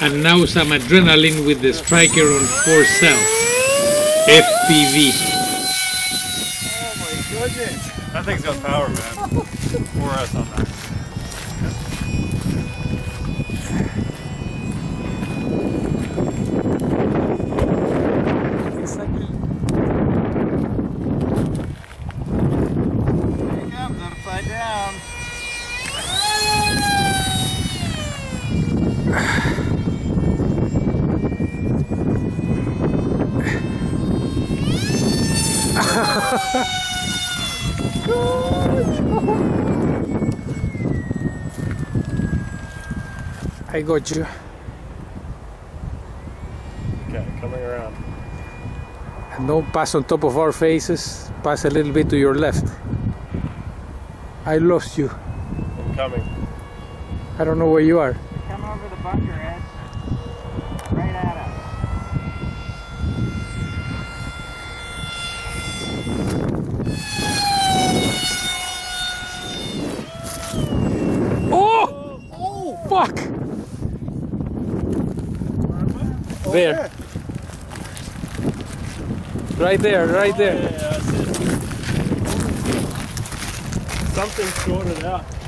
and now some adrenaline with the Stryker on 4 cell FPV. Oh my goodness! That thing's got power, man. 4S on that. Here he comes, upside down. I got you. Okay, coming around. And don't pass on top of our faces. Pass a little bit to your left. I lost you. I'm coming. I don't know where you are. Come over the bunker edge. Right at us. Oh! Oh! Fuck! There. Right there, right there. Yeah, that's it. Something sorted out.